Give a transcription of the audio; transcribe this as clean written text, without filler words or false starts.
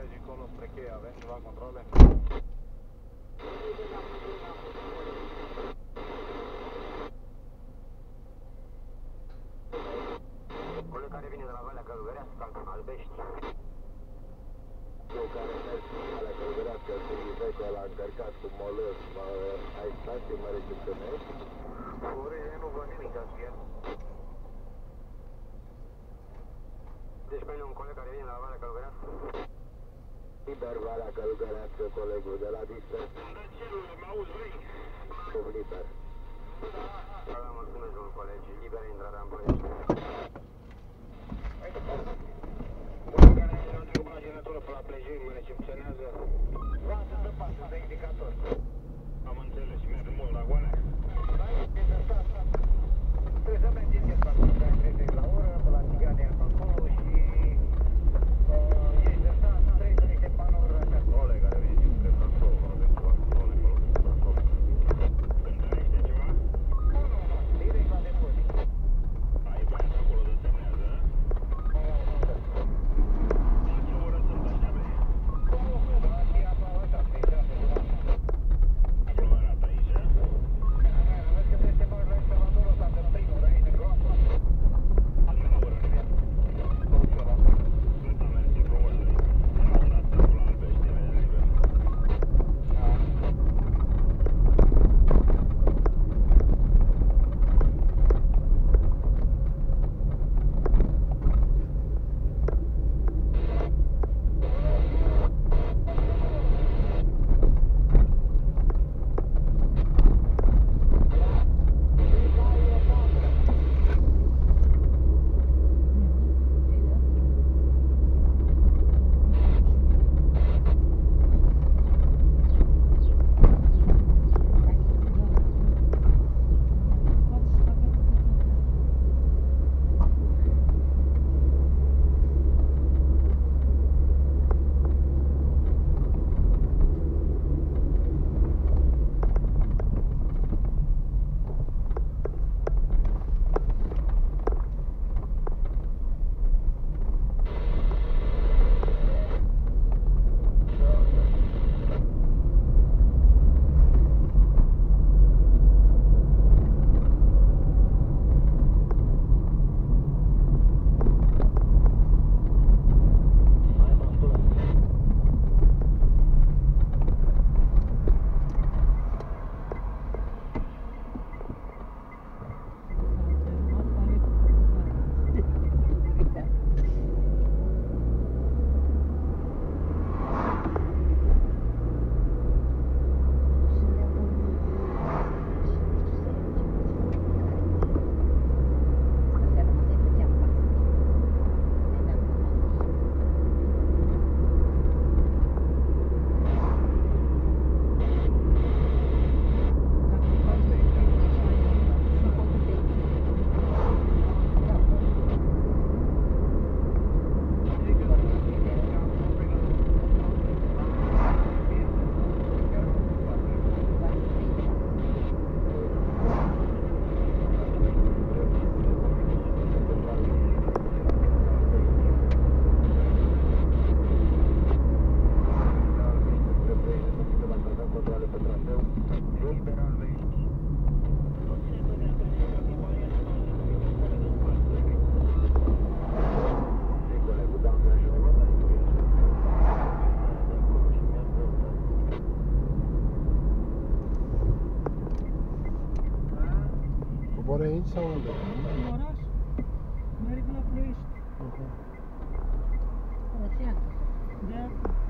tragicolul spre cheie, avem ceva controle? Coleg care vine de la Valea Călugărească, Albești. Eu care merg la Valea Călugărească, Sirivecul ăla încărcat cu molăs, ai stație, mă recepționești? Orele nu văd nimic azi. Deci pe un coleg care vine de la Valea Călugărească? Liber Valea Călugărească, colegul de la Disper. Dar celul, mă auzi, vrei? Liber. Da, mulțumesc, domnul colegi, liberă intrarea în Ploiești. Coleg care a trecut la generatoră pe la plejiri, mă recepționează. Față de pasă de indicator. Am înțeles, merg mult la goalea. Da, e de stat. Trebuie să mergi în față de 30 la oră, pe la Tigania pe acolo și ești de stat, 30 de panouri așa. Coleg care vine din spre Brașov, avem ceva controle pe locul Brașov. Întâlnește ceva? Nu, direct la depozit. Ai băiat acolo de semnează, a? La ce oră sunt ăștia, bre? Aglomerat aici, a? Vezi că trebuie să te bagi la excavatorul ăsta de primul, de aici, de groapă. Asta la oră, nu? Gata, mersi frumos, bre. Era un dat acolo la Albești, vede liber. Coboară aici sau unde? În oraș. Merg la Ploiești. Uh-huh. De